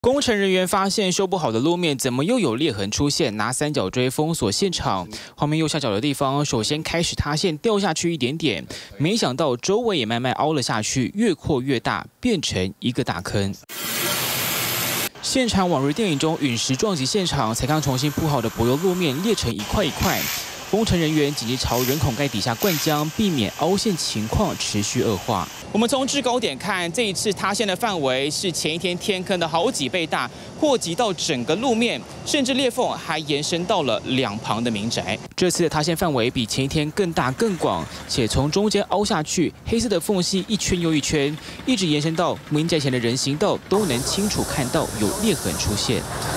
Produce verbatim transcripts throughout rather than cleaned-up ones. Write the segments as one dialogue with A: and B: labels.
A: 工程人员发现修不好的路面怎么又有裂痕出现，拿三角锥封锁现场。画面右下角的地方，首先开始塌陷，掉下去一点点，没想到周围也慢慢凹了下去，越扩越大，变成一个大坑。 现场宛如电影中陨石撞击现场，才刚重新铺好的柏油路面裂成一块一块。工程人员紧急朝人孔盖底下灌浆，避免凹陷情况持续恶化。我们从制高点看，这一次塌陷的范围是前一天天坑的好几倍大，扩及到整个路面，甚至裂缝还延伸到了两旁的民宅。这次的塌陷范围比前一天更大更广，且从中间凹下去，黑色的缝隙一圈又一圈，一直延伸到民宅前的人行道，都能清楚看到有裂痕出现。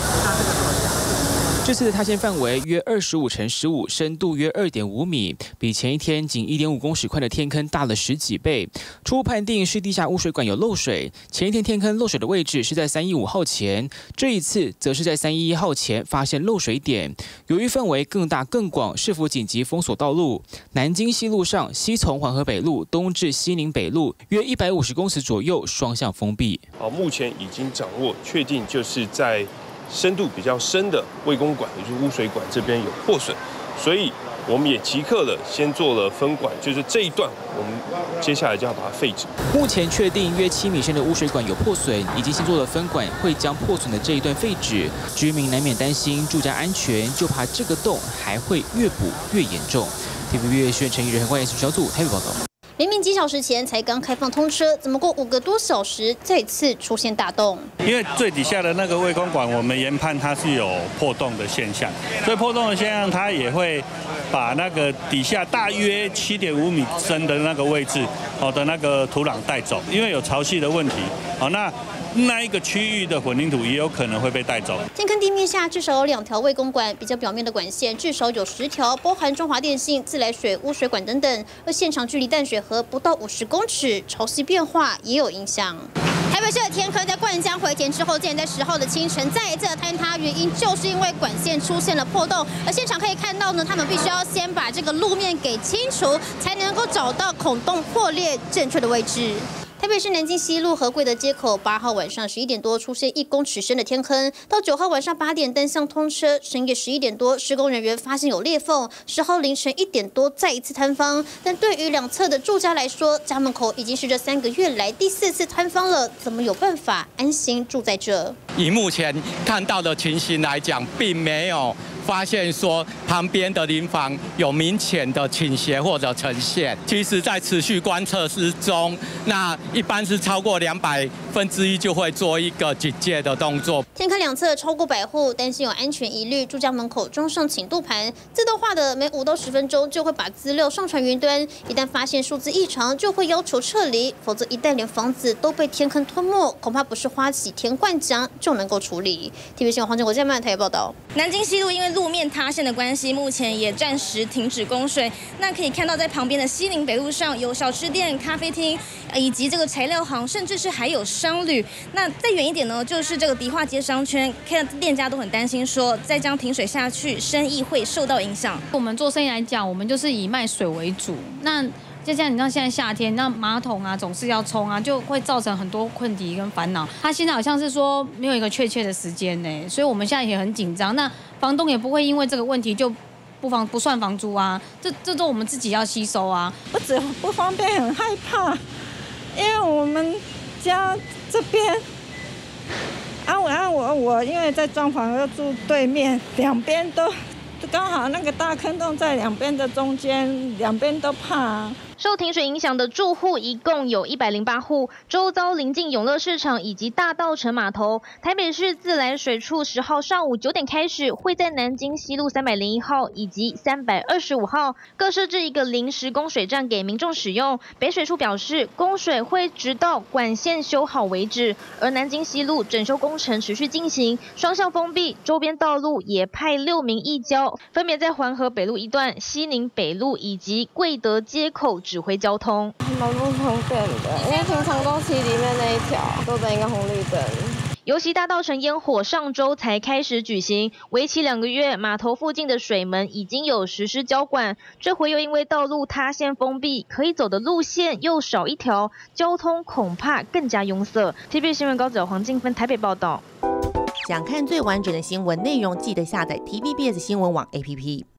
A: 这次的塌陷范围约二十五乘十五，深度约二点五米，比前一天仅一点五公尺宽的天坑大了十几倍。初步判定是地下污水管有漏水，前一天天坑漏水的位置是在三一五号前，这一次则是在三一一号前发现漏水点。由于范围更大更广，市府紧急封锁道路。南京西路上西从环河北路东至西宁北路约一百五十公尺左右双向封闭。
B: 好，目前已经掌握确定就是在 深度比较深的卫工管，也就是污水管这边有破损，所以我们也即刻的先做了分管，就是这一段我们接下来就要把它废止。
A: 目前确定约七米深的污水管有破损，已经先做了分管，会将破损的这一段废止。居民难免担心住家安全，就怕这个洞还会越补越严重。T V B 新闻陈怡仁和关联小组台北报道。
C: 明明几小时前才刚开放通车，怎么过五个多小时再次出现大洞？
D: 因为最底下的那个卫工管，我们研判它是有破洞的现象，所以破洞的现象它也会把那个底下大约七点五米深的那个位置，好的那个土壤带走，因为有潮汐的问题，好那。 那一个区域的混凝土也有可能会被带走。
C: 天坑地面下至少有两条卫工管，比较表面的管线至少有十条，包含中华电信、自来水、污水管等等。而现场距离淡水河不到五十公尺，潮汐变化也有影响。台北市的天坑在灌浆回填之后，竟然在十号的清晨再一次的坍塌，原因就是因为管线出现了破洞。而现场可以看到呢，他们必须要先把这个路面给清除，才能够找到孔洞破裂正确的位置。 台北市南京西路和贵德街口，八号晚上十一点多出现一公尺深的天坑，到九号晚上八点单向通车，深夜十一点多施工人员发现有裂缝，十号凌晨一点多再一次坍方。但对于两侧的住家来说，家门口已经是这三个月来第四次坍方了，怎么有办法安心住在这？
E: 以目前看到的情形来讲，并没有 发现说旁边的邻房有明显的倾斜或者呈现，其实在持续观测之中，那一般是超过两百分之一就会做一个警戒的动作。
C: 天坑两侧超过百户，担心有安全疑虑，住家门口装上请度盘，自动化的每五到十分钟就会把资料上传云端，一旦发现数字异常，就会要求撤离，否则一旦连房子都被天坑吞没，恐怕不是花几天灌浆就能够处理。T V B 新闻黄建国、江曼台报道。
F: 南京西路因为 路面塌陷的关系，目前也暂时停止供水。那可以看到，在旁边的西宁北路上有小吃店、咖啡厅，以及这个材料行，甚至是还有商旅。那再远一点呢，就是这个迪化街商圈，看店家都很担心说，再这样停水下去，生意会受到影响。
G: 我们做生意来讲，我们就是以卖水为主。那 就像你像现在夏天，那马桶啊总是要冲啊，就会造成很多问题跟烦恼。他现在好像是说没有一个确切的时间呢，所以我们现在也很紧张。那房东也不会因为这个问题就不房不算房租啊，这这都我们自己要吸收啊。
H: 我只不方便，很害怕，因为我们家这边啊我啊我我因为在装潢要住对面，两边都刚好那个大坑洞在两边的中间，两边都怕。
I: 受停水影响的住户一共有一百零八户，周遭临近永乐市场以及大稻埕码头。台北市自来水处十号上午九点开始，会在南京西路三百零一号以及三百二十五号各设置一个临时供水站给民众使用。北水处表示，供水会直到管线修好为止。而南京西路整修工程持续进行，双向封闭，周边道路也派六名义交，分别在环河北路一段、西宁北路以及贵德街口 指挥交通，
J: 蛮不方便的，因为平常都骑里面那一条，都等一个红绿灯。
I: 尤其大稻埕烟火上周才开始举行，为期两个月，码头附近的水门已经有实施交管，这回又因为道路塌陷封闭，可以走的路线又少一条，交通恐怕更加拥塞。T V B 新闻高子黄静芬台北报道。
K: 想看最完整的新闻内容，记得下载 T V B S 新闻网 A P P。